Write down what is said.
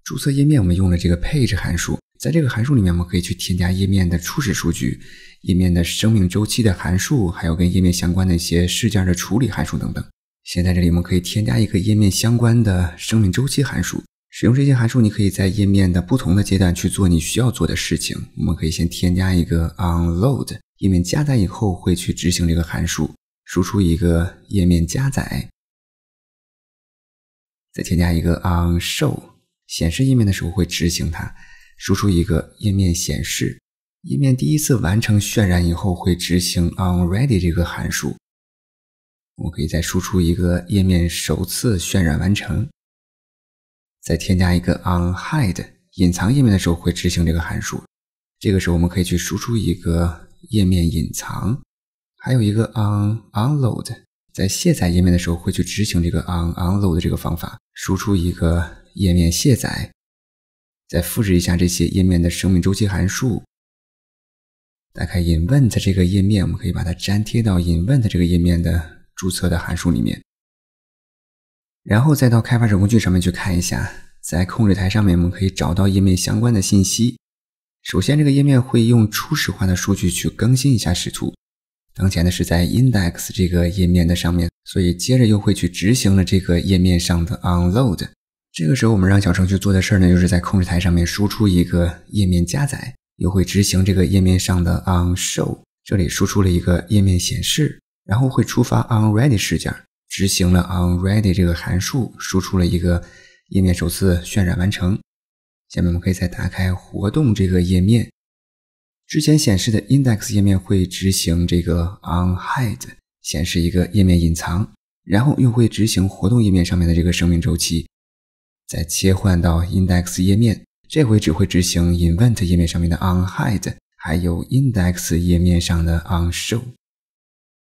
注册页面我们用了这个 page 函数，在这个函数里面我们可以去添加页面的初始数据、页面的生命周期的函数，还有跟页面相关的一些事件的处理函数等等。现在这里我们可以添加一个页面相关的生命周期函数，使用这些函数你可以在页面的不同的阶段去做你需要做的事情。我们可以先添加一个 onload， 页面加载以后会去执行这个函数，输出一个页面加载，再添加一个 onShow， 显示页面的时候会执行它，输出一个页面显示。页面第一次完成渲染以后会执行 onReady 这个函数，我可以再输出一个页面首次渲染完成，再添加一个 onHide， 隐藏页面的时候会执行这个函数。这个时候我们可以去输出一个页面隐藏，还有一个 onUnload， 在卸载页面的时候会去执行这个 onUnload 这个方法，输出一个页面卸载，再复制一下这些页面的生命周期函数。打开 Invent 这个页面，我们可以把它粘贴到 Invent 这个页面的注册的函数里面，然后再到开发者工具上面去看一下，在控制台上面我们可以找到页面相关的信息。首先这个页面会用初始化的数据去更新一下视图，当前的是在 Index 这个页面的上面，所以接着又会去执行了这个页面上的 onload。 这个时候我们让小程序做的事呢，就是在控制台上面输出一个页面加载，又会执行这个页面上的 onShow， 这里输出了一个页面显示，然后会触发 onReady 事件，执行了 onReady 这个函数，输出了一个页面首次渲染完成。下面我们可以再打开活动这个页面，之前显示的 Index 页面会执行这个 onHide， 显示一个页面隐藏，然后又会执行活动页面上面的这个生命周期，再切换到 Index 页面，这回只会执行 Invent 页面上面的onHide， 还有 Index 页面上的onShow。